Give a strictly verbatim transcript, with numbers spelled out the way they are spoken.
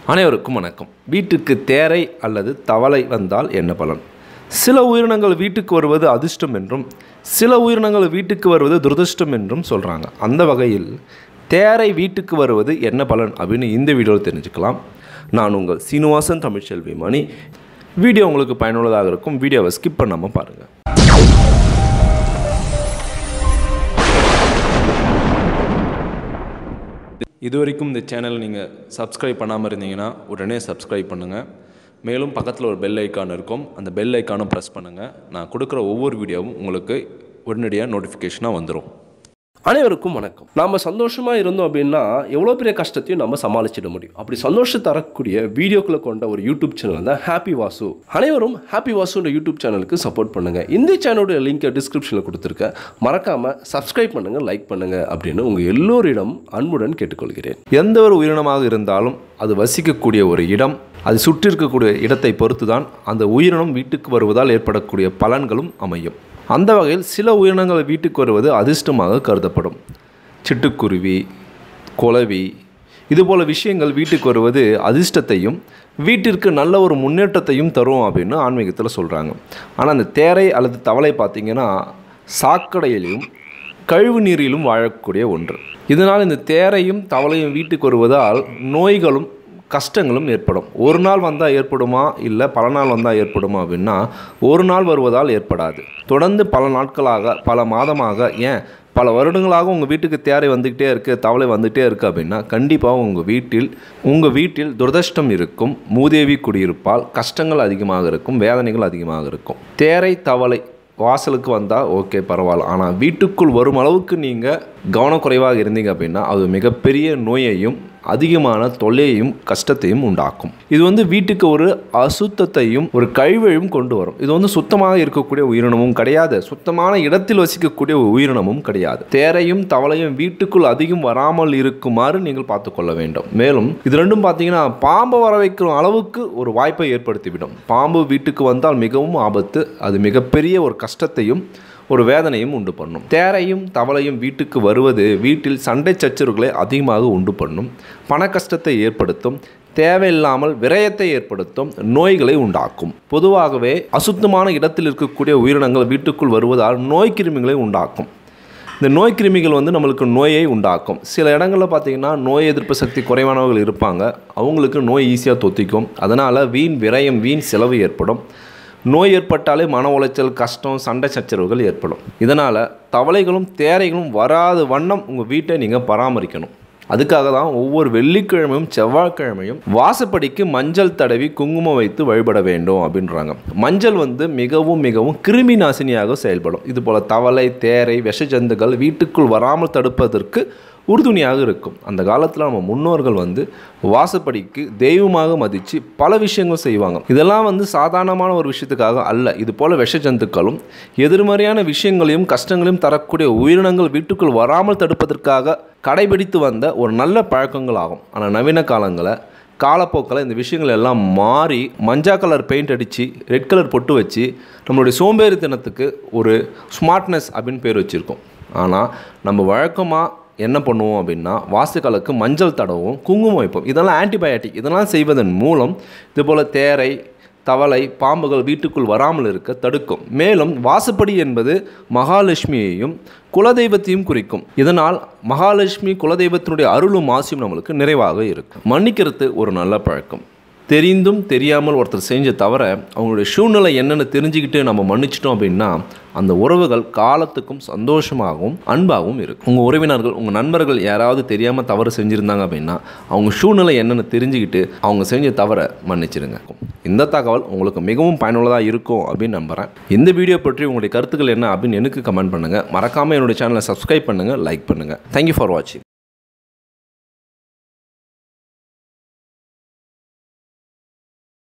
அனைவருக்கும் வணக்கம். வீட்டுக்கு தேரை அல்லது தவளை வந்தால் என்ன பலன்? சில உயிரினங்கள் வீட்டுக்கு வருவது அதிர்ஷ்டம் என்றும் சில உயிரினங்கள் வீட்டுக்கு வருவது துரதிர்ஷ்டம் என்றும் சொல்கிறாங்க. அந்த வகையில் தேரை வீட்டுக்கு வருவது என்ன பலன் அப்படின்னு இந்த வீடியோவில் தெரிஞ்சுக்கலாம். நான் உங்கள் சீனிவாசன் தமிழ்ச்செல்வி மணி. வீடியோ உங்களுக்கு பயனுள்ளதாக இருக்கும். வீடியோவை ஸ்கிப் பண்ணாமல் பாருங்கள். இது வரைக்கும் இந்த சேனல் நீங்கள் சப்ஸ்கிரைப் பண்ணாமல் இருந்தீங்கன்னா உடனே சப்ஸ்கிரைப் பண்ணுங்கள். மேலும் பக்கத்தில் ஒரு பெல் ஐக்கான் இருக்கும், அந்த பெல் ஐக்கானும் ப்ரெஸ் பண்ணுங்கள். நான் கொடுக்குற ஒவ்வொரு வீடியோவும் உங்களுக்கு உடனடியாக நோட்டிஃபிகேஷனாக வந்துடும். அனைவருக்கும் வணக்கம். நாம் சந்தோஷமாக இருந்தோம் அப்படின்னா எவ்வளோ பெரிய கஷ்டத்தையும் நம்ம சமாளிச்சிட முடியும். அப்படி சந்தோஷம் தரக்கூடிய வீடியோக்களை கொண்ட ஒரு யூடியூப் சேனல் தான் ஹாப்பி வாசு. அனைவரும் ஹாப்பி வாசுன்ற யூடியூப் சேனலுக்கு சப்போர்ட் பண்ணுங்கள். இந்த சேனலுடைய லிங்கை டிஸ்கிரிப்ஷனில் கொடுத்துருக்கேன். மறக்காமல் சப்ஸ்கிரைப் பண்ணுங்கள், லைக் பண்ணுங்கள் அப்படின்னு உங்கள் எல்லோரிடம் அன்புடன் கேட்டுக்கொள்கிறேன். எந்த ஒரு உயிரினமாக இருந்தாலும் அது வசிக்கக்கூடிய ஒரு இடம், அது சுற்றி இருக்கக்கூடிய இடத்தை பொறுத்து தான் அந்த உயிரினம் வீட்டுக்கு வருவதால் ஏற்படக்கூடிய பலன்களும் அமையும். அந்த வகையில் சில உயிரினங்கள் வீட்டுக்கு வருவது அதிர்ஷ்டமாக கருதப்படும். சிட்டுக்குருவி, குளவி, இதுபோல் விஷயங்கள் வீட்டுக்கு வருவது அதிர்ஷ்டத்தையும் வீட்டிற்கு நல்ல ஒரு முன்னேற்றத்தையும் தரும் அப்படின்னு ஆன்மீகத்தில் சொல்கிறாங்க. ஆனால் அந்த தேரை அல்லது தவளை பார்த்திங்கன்னா சாக்கடையிலும் கழிவு நீரிலும் வாழக்கூடிய ஒன்று. இதனால் இந்த தேரையும் தவளையும் வீட்டுக்கு வருவதால் நோய்களும் கஷ்டங்களும் ஏற்படும். ஒரு நாள் வந்தால் ஏற்படுமா, இல்லை பல நாள் வந்தால் ஏற்படுமா அப்படின்னா ஒரு நாள் வருவதால் ஏற்படாது. தொடர்ந்து பல நாட்களாக, பல மாதமாக, ஏன் பல வருடங்களாக உங்கள் வீட்டுக்கு தேரை வந்துக்கிட்டே இருக்குது, தவளை வந்துகிட்டே இருக்குது அப்படின்னா கண்டிப்பாக உங்கள் வீட்டில் உங்கள் வீட்டில் துரதிர்ஷ்டம் இருக்கும். மூதேவி குடியிருப்பால் கஷ்டங்கள் அதிகமாக இருக்கும், வேதனைகள் அதிகமாக இருக்கும். தேரை தவளை வாசலுக்கு வந்தால் ஓகே, பரவாயில்ல. ஆனால் வீட்டுக்குள் வரும் அளவுக்கு நீங்கள் கவனக்குறைவாக இருந்தீங்க அப்படின்னா அது மிகப்பெரிய நோயையும் அதிகமான தொல்லையையும் கஷ்டத்தையும் உண்டாக்கும். இது வந்து வீட்டுக்கு ஒரு அசுத்தத்தையும் ஒரு கழிவையும் கொண்டு வரும். இது வந்து சுத்தமாக இருக்கக்கூடிய உயிரினமும் கிடையாது, சுத்தமான இடத்தில் வசிக்கக்கூடிய உயிரினமும் கிடையாது. தேரையும் தவளையும் வீட்டுக்குள் அதிகம் வராமல் இருக்குமாறு நீங்கள் பார்த்துக்கொள்ள வேண்டும். மேலும் இது ரெண்டும் பார்த்தீங்கன்னா பாம்பு வர வைக்கிற அளவுக்கு ஒரு வாய்ப்பை ஏற்படுத்திவிடும். பாம்பு வீட்டுக்கு வந்தால் மிகவும் ஆபத்து. அது மிகப்பெரிய ஒரு கஷ்டத்தையும் ஒரு வேதனையும் உண்டு பண்ணும். தேரையும் தவளையும் வீட்டுக்கு வருவது வீட்டில் சண்டை சச்சரவுகளை அதிகமாக உண்டு பண்ணும், பண கஷ்டத்தை ஏற்படுத்தும், தேவையில்லாமல் விரயத்தை ஏற்படுத்தும், நோய்களை உண்டாக்கும். பொதுவாகவே அசுத்தமான இடத்தில் இருக்கக்கூடிய உயிரினங்கள் வீட்டுக்குள் வருவதால் நோய் கிருமிகளை உண்டாக்கும். இந்த நோய் கிருமிகள் வந்து நம்மளுக்கு நோயை உண்டாக்கும். சில இடங்களில் பார்த்திங்கன்னா நோய் எதிர்ப்பு சக்தி குறைவானவர்கள் இருப்பாங்க, அவங்களுக்கு நோய் ஈஸியாக தொத்திக்கும். அதனால் வீண் விரயம், வீண் செலவு ஏற்படும். நோய் ஏற்பட்டாலே மன உளைச்சல், கஷ்டம், சண்டை சச்சரவுகள் ஏற்படும். இதனால் தவளைகளும் தேரைகளும் வராத வண்ணம் உங்கள் வீட்டை நீங்கள் பராமரிக்கணும். அதுக்காக தான் ஒவ்வொரு வெள்ளிக்கிழமையும் செவ்வாய்க்கிழமையும் வாசப்படிக்கு மஞ்சள் தடவி குங்குமம் வைத்து வழிபட வேண்டும் அப்படின்றாங்க. மஞ்சள் வந்து மிகவும் மிகவும் கிருமி நாசினியாக செயல்படும். இதுபோல் தவளை, தேரை, விஷஜந்துகள் வீட்டுக்குள் வராமல் தடுப்பதற்கு உறுதுணையாக இருக்கும். அந்த காலத்தில் நம்ம முன்னோர்கள் வந்து வாசப்படிக்கு தெய்வமாக மதித்து பல விஷயங்கள் செய்வாங்க. இதெல்லாம் வந்து சாதாரணமான ஒரு விஷயத்துக்காக அல்ல. இது போல் விஷஜந்துக்களும் எதிர்மறையான விஷயங்களையும் கஷ்டங்களையும் தரக்கூடிய உயிரினங்கள் வீட்டுக்குள் வராமல் தடுப்பதற்காக கடைபிடித்து வந்த ஒரு நல்ல பழக்கங்கள் ஆகும். ஆனால் நவீன காலங்களில் காலப்போக்கில் இந்த விஷயங்கள் எல்லாம் மாறி மஞ்சள் கலர் பெயிண்ட் அடித்து ரெட் கலர் பொட்டு வச்சு நம்மளுடைய சோம்பேறித்தனத்துக்கு ஒரு ஸ்மார்ட்னஸ் அப்படின்னு பேர் வச்சுருக்கோம். ஆனால் நம்ம வழக்கமாக என்ன பண்ணுவோம் அப்படின்னா வாசுகளுக்கு மஞ்சள் தடவும், குங்குமம் வைப்போம். இதெல்லாம் ஆன்டிபயோட்டிக். இதெல்லாம் செய்வதன் மூலம் இதுபோல் தேரை, தவளை, பாம்புகள் வீட்டுக்குள் வராமல் இருக்க தடுக்கும். மேலும் வாசப்படி என்பது மகாலட்சுமியையும் குலதெய்வத்தையும் குறிக்கும். இதனால் மகாலட்சுமி குலதெய்வத்தினுடைய அருளும் ஆசியும் நம்மளுக்கு நிறைவாக இருக்கும். மன்னிக்கிறது ஒரு நல்ல பழக்கம். தெரிந்தும் தெரியாமல் ஒருத்தர் செஞ்ச தவிர அவங்களுடைய சூழ்நிலை என்னென்னு தெரிஞ்சுக்கிட்டு நம்ம மன்னிச்சிட்டோம் அப்படின்னா அந்த உறவுகள் காலத்துக்கும் சந்தோஷமாகவும் அன்பாகவும் இருக்கும். உங்கள் உறவினர்கள், உங்கள் நண்பர்கள் யாராவது தெரியாமல் தவறு செஞ்சுருந்தாங்க அப்படின்னா அவங்க சூழ்நிலை என்னென்னு தெரிஞ்சுக்கிட்டு அவங்க செஞ்ச தவறை மன்னிச்சிடுங்க. இந்த தகவல் உங்களுக்கு மிகவும் பயனுள்ளதாக இருக்கும் அப்படின்னு நம்புகிறேன். இந்த வீடியோ பற்றி உங்களுடைய கருத்துக்கள் என்ன அப்படின்னு எனக்கு கமெண்ட் பண்ணுங்கள். மறக்காமல் என்னுடைய சேனலை சப்ஸ்கிரைப் பண்ணுங்கள், லைக் பண்ணுங்கள். தேங்க்யூ ஃபார் வாட்சிங்.